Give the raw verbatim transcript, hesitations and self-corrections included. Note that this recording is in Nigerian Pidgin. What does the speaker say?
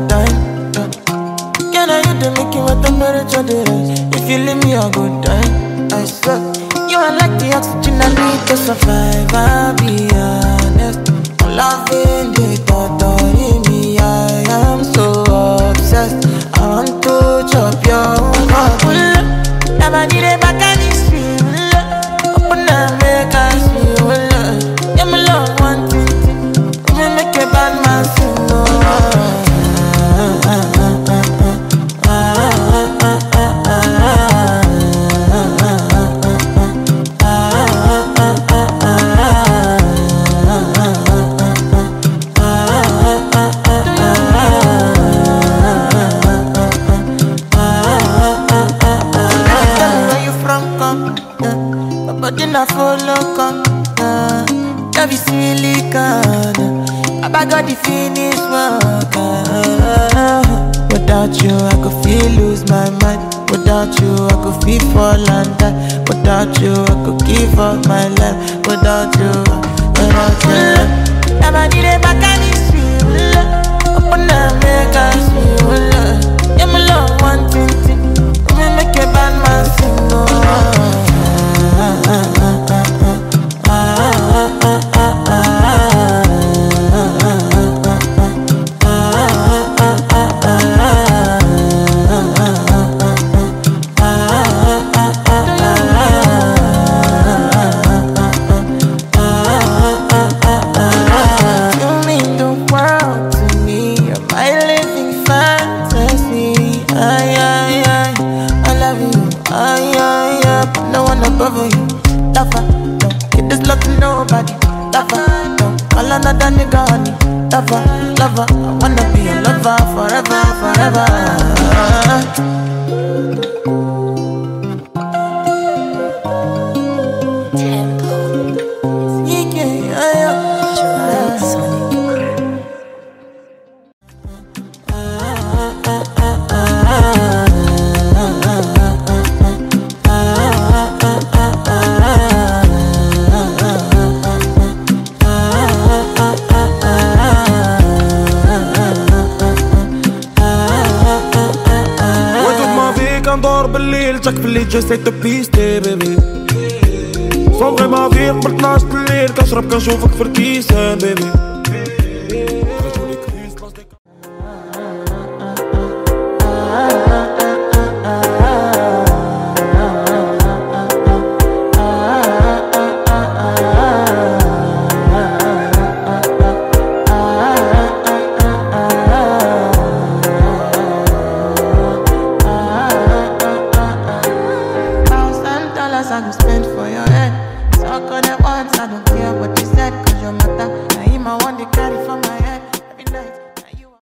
time. Yeah. Can I you to make you what temperature there is? If you leave me a good time, I swear. You are like the oxygen I need to survive, I'll be honest. I'm loving the thought of me, I am so obsessed. I want to chop your heart. Never need a back and it's real. Open up, make us feel. Yeah, my love, one thing. We make a bad man sing. I follow come, uh, love is silicon. I got the finish work. Uh, without you, I could feel lose my mind. Without you, I could feel fall and die. Without you, I could give up my life. Without you, without you, never need a back and it's real. Open up, make us feel. Yeah, my love, one thing, we make a bad man sing. Oh. Another nigga, honey, lover, lover. I wanna be a lover forever, forever. Chaque بالليل j'essaie de pister bébé صومغي ما في قبل اثناش بالليل كنشرب كنشوفك في الكيسان بيبي I go spend for your head. Talk on it once, I don't care what you said. Cause your matter, now him I want to carry for my head.